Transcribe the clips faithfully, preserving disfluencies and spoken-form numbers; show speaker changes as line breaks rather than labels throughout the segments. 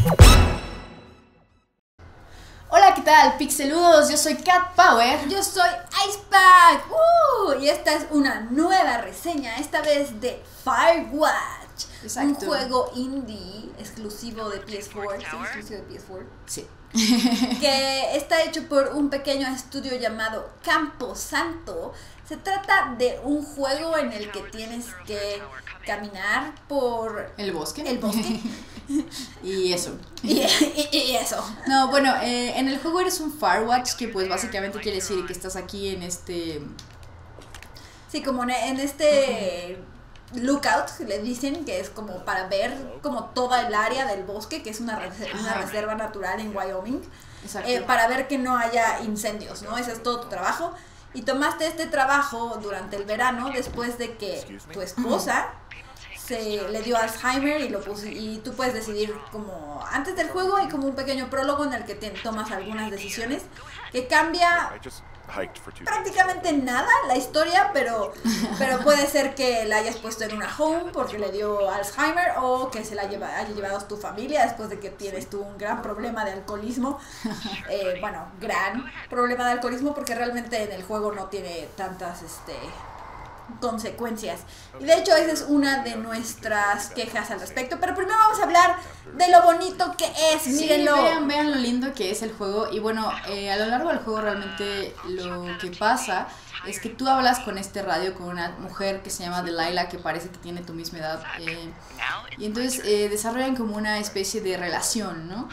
Hola, ¿qué tal, pixeludos? Yo soy Cat Power.
Yo soy Icepack. Uh, y esta es una nueva reseña, esta vez de Firewatch.
Exacto.
Un juego indie exclusivo de P S cuatro. ¿Sí? Exclusivo de P S cuatro.
Sí.
Que está hecho por un pequeño estudio llamado Camposanto. Se trata de un juego en el que tienes que caminar por
el bosque.
El bosque.
Y eso.
Y, y, y eso.
No, bueno, eh, en el juego eres un Firewatch, que pues básicamente quiere decir que estás aquí en este...
Sí, como en este lookout, le dicen, que es como para ver como toda el área del bosque, que es una reserva, una reserva natural en Wyoming.
Exacto.
Eh, para ver que no haya incendios, ¿no? Ese es todo tu trabajo. Y tomaste este trabajo durante el verano después de que tu esposa se le dio Alzheimer y lo puse, y tú puedes decidir como antes del juego hay como un pequeño prólogo en el que te tomas algunas decisiones que cambia prácticamente nada la historia, pero pero puede ser que la hayas puesto en una home porque le dio Alzheimer, o que se la lleva, haya llevado a tu familia después de que tienes tú un gran problema de alcoholismo. Eh, bueno, gran problema de alcoholismo, porque realmente en el juego no tiene tantas este consecuencias. Y de hecho esa es una de nuestras quejas al respecto. Pero primero vamos a hablar de lo bonito que es.
Sí,
mírenlo.
Vean, vean lo lindo que es el juego. Y bueno, eh, a lo largo del juego realmente lo que pasa es que tú hablas con este radio con una mujer que se llama Delilah, que parece que tiene tu misma edad. Eh, y entonces eh, desarrollan como una especie de relación, ¿no?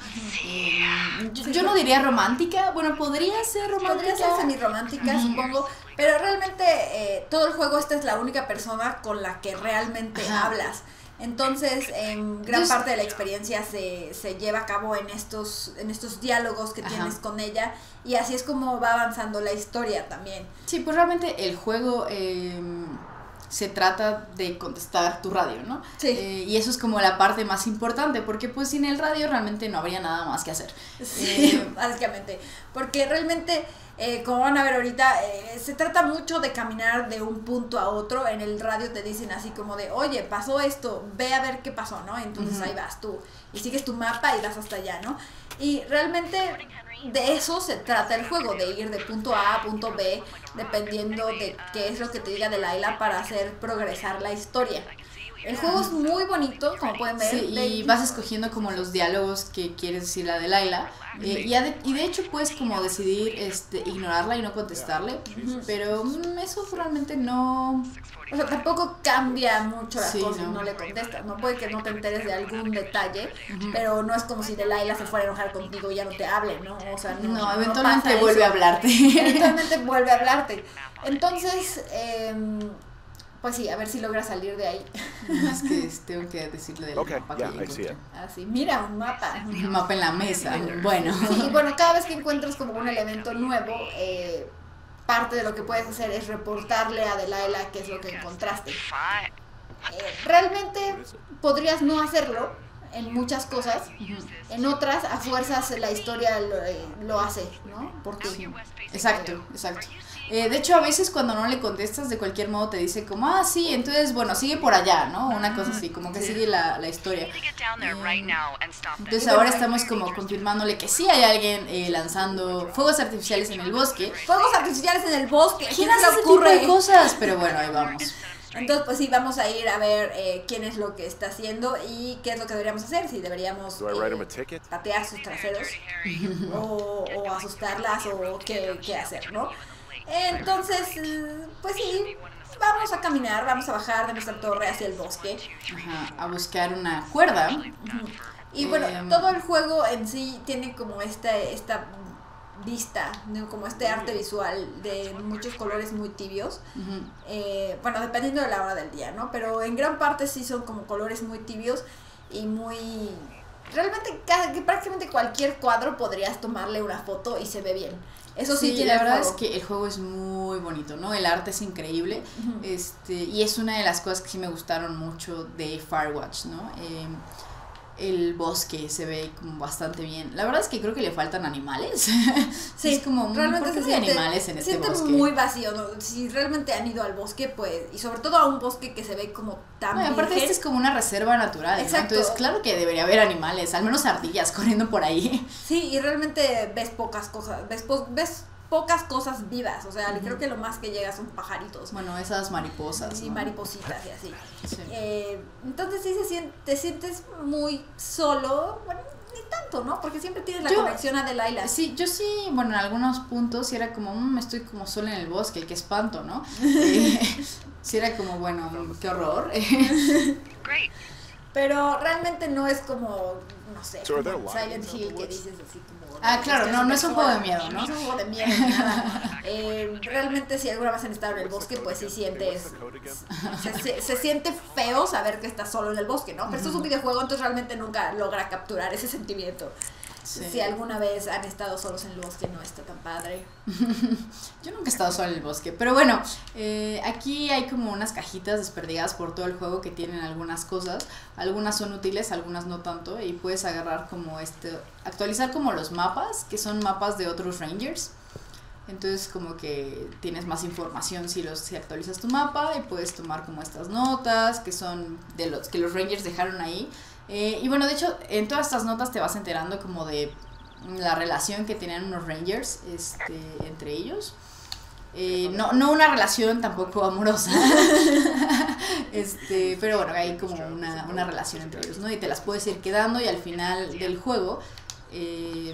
Eh, yo, yo no diría romántica. Bueno, podría ser romántica.
Podría ser semi-romántica, uh-huh. supongo. Pero realmente eh, todo el juego, esta es la única persona con la que realmente Ajá. hablas. Entonces, en gran Entonces, parte de la experiencia se, se lleva a cabo en estos, en estos diálogos que Ajá. tienes con ella. Y así es como va avanzando la historia también.
Sí, pues realmente el juego eh, se trata de contestar tu radio, ¿no?
Sí.
Eh, y eso es como la parte más importante, porque pues sin el radio realmente no habría nada más que hacer.
Sí,
eh,
básicamente. Porque realmente... Eh, como van a ver ahorita, eh, se trata mucho de caminar de un punto a otro. En el radio te dicen así como de, oye, pasó esto, ve a ver qué pasó, ¿no? Entonces uh-huh. ahí vas tú y sigues tu mapa y vas hasta allá, ¿no? Y realmente de eso se trata el juego, de ir de punto A a punto B, dependiendo de qué es lo que te diga Delilah para hacer progresar la historia. El juego es muy bonito, como pueden ver.
Sí, y vas escogiendo como los diálogos que quieres decir a Delilah. Eh, y, de, y de hecho puedes como decidir este, ignorarla y no contestarle. Uh-huh. Pero mm, eso realmente no...
O sea, tampoco cambia mucho las
sí,
cosas,
no.
no le contestas. No puede que no te enteres de algún detalle, uh-huh. pero no es como si Delilah se fuera a enojar contigo y ya no te hable, ¿no? O sea, no,
no eventualmente
no
vuelve
eso.
a hablarte.
Eventualmente vuelve a hablarte. Entonces... Eh, pues sí, a ver si logra salir de ahí.
Es que tengo que decirle del okay, mapa yeah, que encontré.
Así, mira, un mapa.
Un mapa en la mesa, bueno.
Sí, y bueno, cada vez que encuentras como un elemento nuevo, eh, parte de lo que puedes hacer es reportarle a Delilah qué es lo que encontraste. Eh, realmente podrías no hacerlo en muchas cosas, uh-huh. en otras a fuerzas la historia lo, eh, lo hace, ¿no? Por ti.
Exacto, exacto. Eh, de hecho, a veces cuando no le contestas, de cualquier modo te dice como, ah, sí, entonces, bueno, sigue por allá, ¿no? Una cosa así, como que sí. sigue la, la historia. Eh, entonces ahora estamos como confirmándole que sí hay alguien eh, lanzando fuegos artificiales en el bosque.
¡Fuegos artificiales en el bosque!
¿Quién hace ese tipo de cosas? Pero bueno, ahí vamos.
Entonces, pues sí, vamos a ir a ver eh, quién es lo que está haciendo y qué es lo que deberíamos hacer. Si deberíamos eh, patear sus traseros o, o asustarlas o qué, qué hacer, ¿no? Entonces, pues sí, vamos a caminar, vamos a bajar de nuestra torre hacia el bosque.
Ajá, a buscar una cuerda.
Uh-huh. Y bueno, eh, todo el juego en sí tiene como esta, esta vista, ¿no? Como este arte visual de muchos colores muy tibios. Uh-huh. eh, bueno, dependiendo de la hora del día, ¿no? Pero en gran parte sí son como colores muy tibios y muy... Realmente casi, prácticamente cualquier cuadro podrías tomarle una foto y se ve bien. Eso sí,
sí
tiene
la verdad
juego.
Es que el juego es muy bonito, ¿no? El arte es increíble. Uh-huh. este Y es una de las cosas que sí me gustaron mucho de Firewatch, ¿no? Eh, el bosque se ve como bastante bien. La verdad es que creo que le faltan animales. Sí, es como,
realmente
¿por qué
se
no hay
siente,
animales en
se
este
siente
bosque?
muy vacío, ¿no? Si realmente han ido al bosque, pues, y sobre todo a un bosque que se ve como tan
No, y aparte
virgen.
este es como una reserva natural, ¿no? Entonces claro que debería haber animales, al menos ardillas corriendo por ahí.
Sí, y realmente ves pocas cosas, ves, po ves pocas cosas vivas, o sea, uh-huh. creo que lo más que llega son pajaritos.
Bueno, esas mariposas,
y
¿no?
maripositas y así.
Sí.
Eh, entonces sí se siente, te sientes muy solo, bueno, ni tanto, ¿no? Porque siempre tienes la yo, conexión a Delilah.
Sí, yo sí, bueno, en algunos puntos sí era como, mmm, estoy como sola en el bosque, qué espanto, ¿no? eh, sí era como, bueno, qué horror.
Pero realmente no es como, no sé, como Silent Hill que dices así como...
Ah, claro, no, no es un juego de miedo, ¿no?
No es un juego de miedo, nada. Eh, realmente si alguna vez han estado en el bosque, pues sí sientes... Se, se, se siente feo saber que estás solo en el bosque, ¿no? Pero esto es un videojuego, entonces realmente nunca logra capturar ese sentimiento. Sí. Si alguna vez han estado solos en el bosque, no está tan padre.
Yo nunca he estado sola en el bosque, pero bueno, eh, aquí hay como unas cajitas desperdigadas por todo el juego que tienen algunas cosas, algunas son útiles, algunas no tanto, y puedes agarrar como este, actualizar como los mapas, que son mapas de otros rangers. Entonces como que tienes más información si los si actualizas tu mapa y puedes tomar como estas notas que son de los que los rangers dejaron ahí. Eh, y bueno, de hecho, en todas estas notas te vas enterando como de la relación que tenían unos rangers este, entre ellos. Eh, no, no una relación tampoco amorosa, este, pero bueno, hay como una, una relación entre ellos, ¿no? Y te las puedes ir quedando y al final del juego... Eh,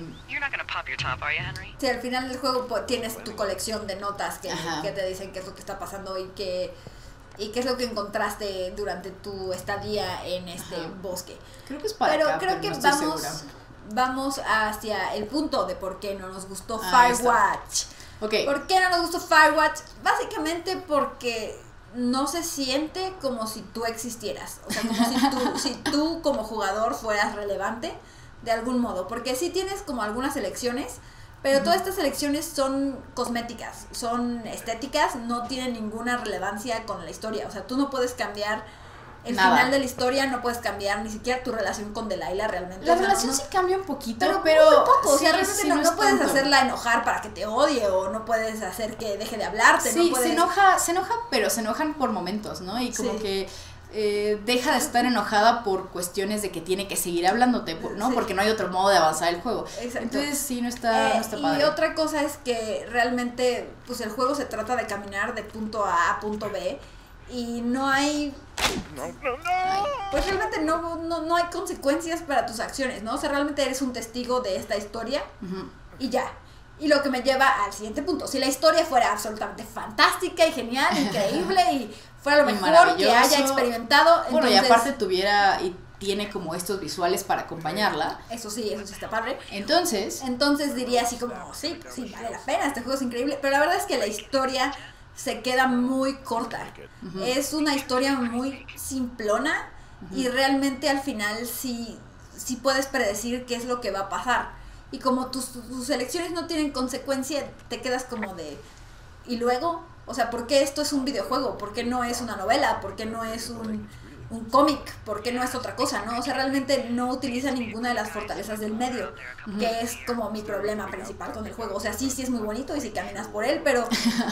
sí, al final del juego pues, tienes tu colección de notas que, que te dicen qué es lo que está pasando y que... y qué es lo que encontraste durante tu estadía en este Ajá. bosque.
Creo que es para
Pero
acá,
creo
pero
que
no estoy
vamos,
segura.
vamos hacia el punto de por qué no nos gustó
ah,
Firewatch.
Okay.
¿Por qué no nos gustó Firewatch? Básicamente porque no se siente como si tú existieras. O sea, como si tú, si tú como jugador fueras relevante de algún modo. Porque sí tienes como algunas elecciones, pero todas estas elecciones son cosméticas, son estéticas, no tienen ninguna relevancia con la historia. O sea, tú no puedes cambiar el Nada. final de la historia, no puedes cambiar ni siquiera tu relación con Delilah realmente.
La
o sea,
relación
no,
sí cambia un poquito,
pero,
pero...
muy poco.
Sí,
o sea, realmente
sí,
no,
no,
no puedes
tanto.
hacerla enojar para que te odie o no puedes hacer que deje de hablarte.
Sí,
no puedes...
se enoja, se enoja, pero se enojan por momentos, ¿no? Y como sí. que... Eh, deja de estar enojada por cuestiones de que tiene que seguir hablándote, ¿no? Sí. Porque no hay otro modo de avanzar el juego.
Exacto.
Entonces sí, no está,
eh,
no está padre.
Y otra cosa es que realmente pues el juego se trata de caminar de punto A a punto B y no hay...
No, no, no.
Pues realmente no, no, no hay consecuencias para tus acciones, ¿no? O sea, realmente eres un testigo de esta historia uh-huh. y ya. Y lo que me lleva al siguiente punto. Si la historia fuera absolutamente fantástica y genial, increíble y fuera lo mejor que haya experimentado.
Bueno,
entonces,
y aparte tuviera y tiene como estos visuales para acompañarla.
Eso sí, eso sí está padre.
Entonces.
Entonces diría así como, sí, sí, vale la pena, este juego es increíble. Pero la verdad es que la historia se queda muy corta. Uh-huh. Es una historia muy simplona uh-huh. y realmente al final sí, sí puedes predecir qué es lo que va a pasar. Y como tus, tus elecciones no tienen consecuencia, te quedas como de... ¿Y luego? O sea, ¿por qué esto es un videojuego? ¿Por qué no es una novela? ¿Por qué no es un, un cómic? ¿Por qué no es otra cosa? ¿No? O sea, realmente no utiliza ninguna de las fortalezas del medio, uh-huh. que es como mi problema principal con el juego. O sea, sí, sí es muy bonito y sí caminas por él, pero...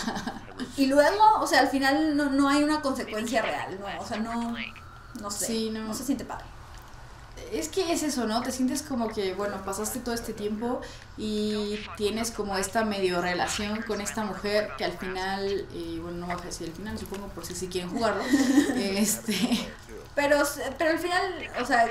y luego, o sea, al final no, no hay una consecuencia real, ¿no? O sea, no... No sé,
sí, no.
no se siente padre.
Es que es eso, ¿no? Te sientes como que, bueno, pasaste todo este tiempo y tienes como esta medio relación con esta mujer que al final, eh, bueno, no voy a decir el final, supongo, por si sí quieren jugarlo, este...
Pero, pero al final, o sea,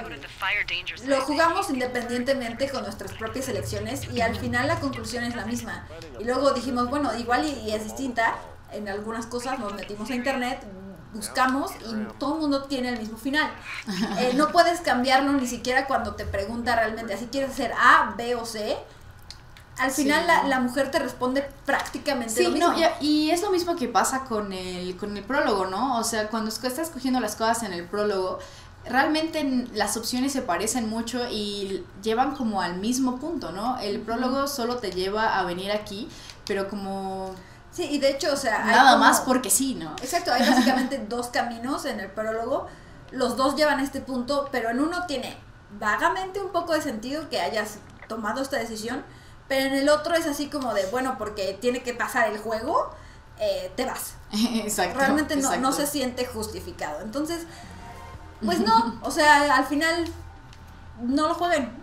lo jugamos independientemente con nuestras propias elecciones y al final la conclusión es la misma. Y luego dijimos, bueno, igual y, y es distinta, en algunas cosas nos metimos a internet, buscamos y todo el mundo tiene el mismo final. Eh, no puedes cambiarlo ni siquiera cuando te pregunta realmente, ¿así quieres hacer A, B o C? Al final sí. la, la mujer te responde prácticamente
sí,
lo mismo.
No, y, y es lo mismo que pasa con el, con el prólogo, ¿no? O sea, cuando estás escogiendo las cosas en el prólogo, realmente las opciones se parecen mucho y llevan como al mismo punto, ¿no? El prólogo solo te lleva a venir aquí, pero como...
Sí, y de hecho, o sea...
Nada
hay como,
más porque sí, ¿no?
Exacto, hay básicamente dos caminos en el prólogo. Los dos llevan a este punto, pero en uno tiene vagamente un poco de sentido que hayas tomado esta decisión, pero en el otro es así como de, bueno, porque tiene que pasar el juego, eh, te vas.
Exacto.
Realmente no,
exacto.
no se siente justificado. Entonces, pues no, o sea, al final no lo jueguen.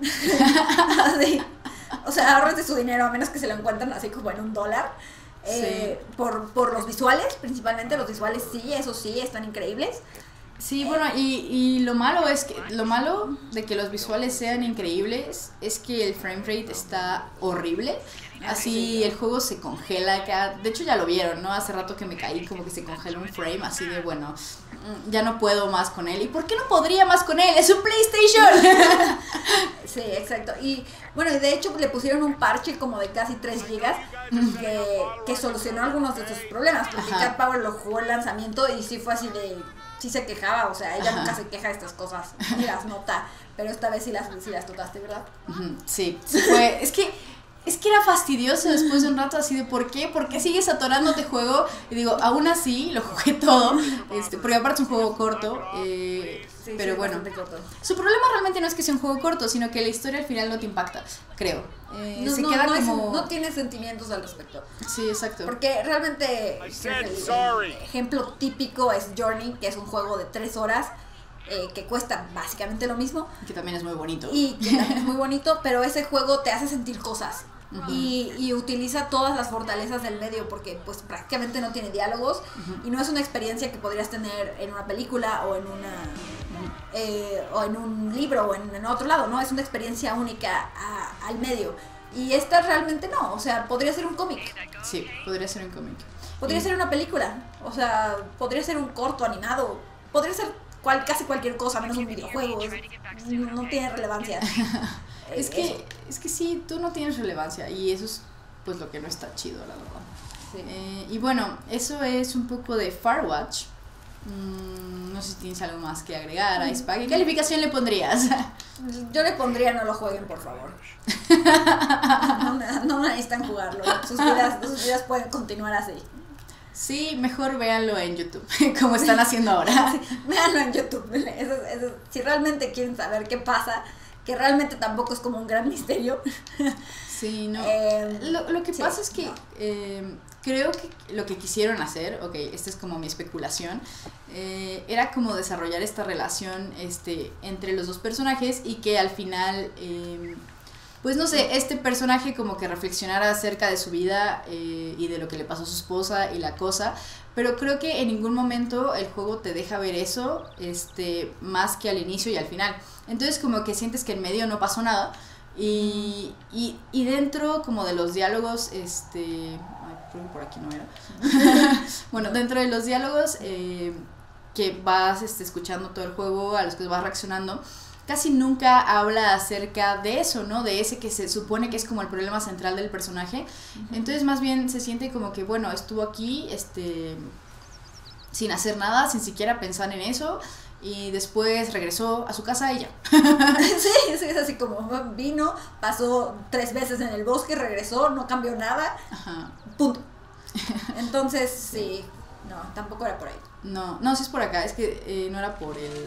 Así. O sea, ahorrense su dinero a menos que se lo encuentren así como en un dólar. Eh, sí. por, por los visuales, principalmente los visuales sí, eso sí, están increíbles.
Sí, bueno, y, y lo malo es que lo malo de que los visuales sean increíbles es que el frame rate está horrible. Así el juego se congela, de hecho ya lo vieron, ¿no? Hace rato que me caí, como que se congela un frame, así de bueno, ya no puedo más con él. ¿Y por qué no podría más con él? ¡Es un PlayStation!
Sí, exacto. Y bueno, de hecho le pusieron un parche como de casi tres gigas que, que solucionó algunos de estos problemas, porque Cat Power lo jugó el lanzamiento y sí fue así de... Sí se quejaba, o sea, ella Ajá. nunca se queja de estas cosas, ni las nota, pero esta vez sí las, sí las notaste, ¿verdad?
Sí, sí fue, es que... Es que era fastidioso después de un rato así de ¿por qué? ¿Por qué sigues atorándote juego? Y digo, aún así lo jugué todo, este, porque aparte es un juego corto, eh, sí, pero sí, bueno, su problema realmente no es que sea un juego corto, sino que la historia al final no te impacta, creo. Eh,
no,
se
no,
queda
no,
como...
es, no tiene sentimientos al respecto.
Sí, exacto.
Porque realmente el, el ejemplo típico es Journey, que es un juego de tres horas. Eh, que cuesta básicamente lo mismo.
Que también es muy bonito.
Y que también es muy bonito, pero ese juego te hace sentir cosas. Uh-huh. y, y utiliza todas las fortalezas del medio, porque pues prácticamente no tiene diálogos. Uh-huh. Y no es una experiencia que podrías tener en una película o en una uh-huh. eh, o en un libro o en, en otro lado, ¿no? Es una experiencia única a, al medio. Y esta realmente no, o sea, podría ser un cómic.
Sí, podría ser un cómic.
Podría
y...
ser una película, o sea, podría ser un corto animado, podría ser Cual, casi cualquier cosa, menos un videojuego, es, no, no tiene relevancia.
es que es que sí, tú no tienes relevancia y eso es pues lo que no está chido, la verdad. Sí. Eh, y bueno, eso es un poco de Firewatch. Mm, no sé si tienes algo más que agregar a Icepack. ¿Qué calificación le pondrías?
Yo le pondría no lo jueguen, por favor. No, no, no necesitan jugarlo. Sus vidas, sus vidas pueden continuar así.
Sí, mejor véanlo en YouTube, como están haciendo ahora.
Sí, véanlo en YouTube. Eso, eso, si realmente quieren saber qué pasa, que realmente tampoco es como un gran misterio.
Sí, no.
Eh,
lo, lo que
sí,
pasa es que
no.
eh, creo que lo que quisieron hacer, ok, esta es como mi especulación, eh, era como desarrollar esta relación este, entre los dos personajes y que al final... Eh, pues no sé, este personaje como que reflexionara acerca de su vida eh, y de lo que le pasó a su esposa y la cosa, pero creo que en ningún momento el juego te deja ver eso, este, más que al inicio y al final. Entonces como que sientes que en medio no pasó nada y, y, y dentro como de los diálogos, este, ay, creo que por aquí no era. Bueno, dentro de los diálogos eh, que vas este, escuchando todo el juego, a los que vas reaccionando, casi nunca habla acerca de eso, ¿no? De ese que se supone que es como el problema central del personaje. Uh-huh. Entonces, más bien se siente como que, bueno, estuvo aquí, este, sin hacer nada, sin siquiera pensar en eso, y después regresó a su casa y ya.
Sí, sí, es así como vino, pasó tres veces en el bosque, regresó, no cambió nada,
Ajá.
punto. Entonces, sí, no, tampoco era por ahí.
No, no, sí es por acá, es que eh, no era por el...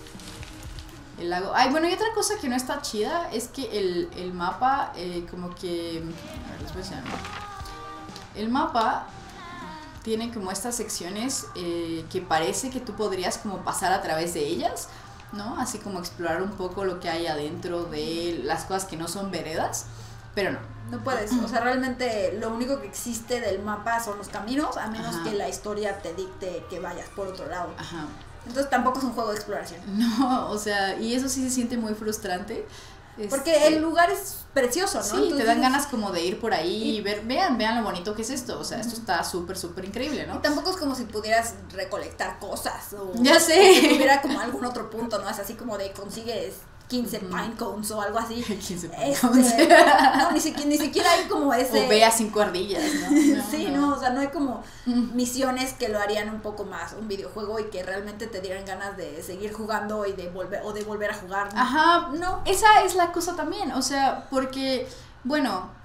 el lago. Ay, bueno, y otra cosa que no está chida es que el, el mapa, eh, como que... A ver, les voy a enseñar. El mapa tiene como estas secciones eh, que parece que tú podrías como pasar a través de ellas, ¿no? Así como explorar un poco lo que hay adentro de las cosas que no son veredas, pero no.
No puedes, o sea, realmente lo único que existe del mapa son los caminos, a menos Ajá. que la historia te dicte que vayas por otro lado.
Ajá.
Entonces tampoco es un juego de exploración.
No, o sea, y eso sí se siente muy frustrante.
Porque
este,
el lugar es precioso, ¿no?
Sí,
Entonces,
te dan ganas como de ir por ahí y ver, vean, vean lo bonito que es esto. O sea, esto está súper, súper increíble, ¿no?
Y tampoco es como si pudieras recolectar cosas o...
Ya sé.
O si tuviera como algún otro punto, ¿no? Es así como de consigues quince uh-huh. pine cones o algo así.
quince pine
este,
cones.
No, ni siquiera, ni siquiera hay como ese...
O ve a cinco ardillas, ¿no? no
sí,
no.
no, o sea, no hay como misiones que lo harían un poco más un videojuego y que realmente te dieran ganas de seguir jugando y de volver, o de volver a jugar.
Ajá, no, esa es la cosa también, o sea, porque, bueno,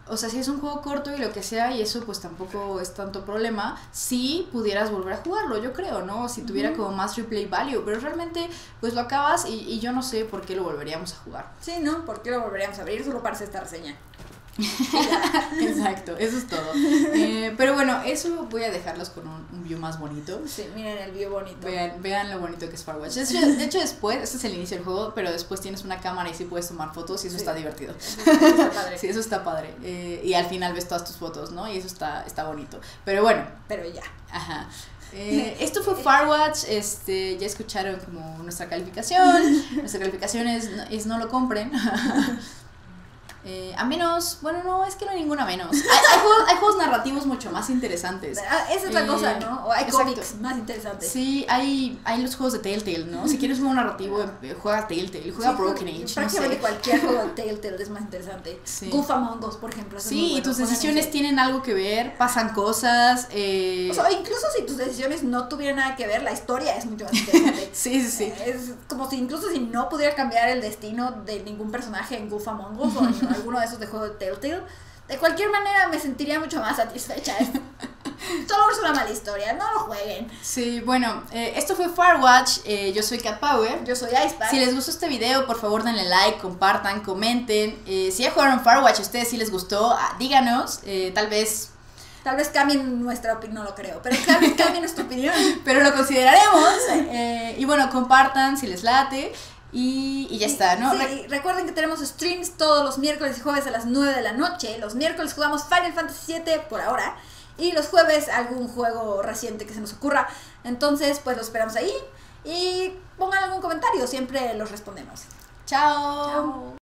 o sea, si es un juego corto y lo que sea, y eso pues tampoco es tanto problema, si pudieras volver a jugarlo, yo creo, ¿no? Si tuviera uh-huh. como más replay value, pero realmente pues lo acabas y, y yo no sé por qué lo volveríamos a jugar.
Sí, ¿no? ¿Por qué lo volveríamos a abrir? Solo para hacer esta reseña.
Exacto, eso es todo. Eh, pero bueno, eso voy a dejarlos con un, un view más bonito.
Sí, miren el view bonito.
Vean, vean lo bonito que es Firewatch. De hecho, de hecho, después, este es el inicio del juego, pero después tienes una cámara y sí puedes tomar fotos y eso sí. está divertido.
Eso está padre.
Sí, eso está padre. Eh, y al final ves todas tus fotos, ¿no? Y eso está, está bonito. Pero bueno.
Pero ya.
Ajá. Eh, esto fue Firewatch, este, ya escucharon como nuestra calificación. Nuestra calificación es, es no lo compren. Eh, a menos, bueno, no, es que no hay ninguna menos. Hay, hay, juegos, hay juegos narrativos mucho más interesantes.
Ah, esa es la eh, cosa, ¿no? O hay
exacto.
cómics más interesantes.
Sí, hay, hay los juegos de Telltale, ¿no? Si quieres un juego narrativo, juega Telltale, juega sí, Broken Age.
Prácticamente
no sé.
cualquier juego de Telltale es más interesante. Sí. Goof Among Us, por ejemplo.
Sí, bueno. Y tus decisiones tienen algo que ver, pasan cosas. Eh...
O sea, incluso si tus decisiones no tuvieran nada que ver, la historia es mucho más interesante.
Sí, sí, sí.
Es como si incluso si no pudiera cambiar el destino de ningún personaje en Goof Among Us o en alguno de esos de juegos Telltale, de cualquier manera me sentiría mucho más satisfecha. Solo es una mala historia, no lo jueguen.
Sí, bueno, eh, esto fue Firewatch, eh, yo soy Cat Power.
Yo soy Icepack.
Si les gustó este video, por favor denle like, compartan, comenten. Eh, si ya jugaron Firewatch, a ustedes si les gustó, díganos, eh, tal vez...
Tal vez cambien nuestra opinión, no lo creo, pero tal vez cambien nuestra opinión.
Pero lo consideraremos. Eh, y bueno, compartan si les late. Y, y ya está, ¿no?
Sí, Re recuerden que tenemos streams todos los miércoles y jueves a las nueve de la noche. Los miércoles jugamos Final Fantasy siete por ahora. Y los jueves algún juego reciente que se nos ocurra. Entonces, pues los esperamos ahí. Y pongan algún comentario, siempre los respondemos.
Chao.
Chao.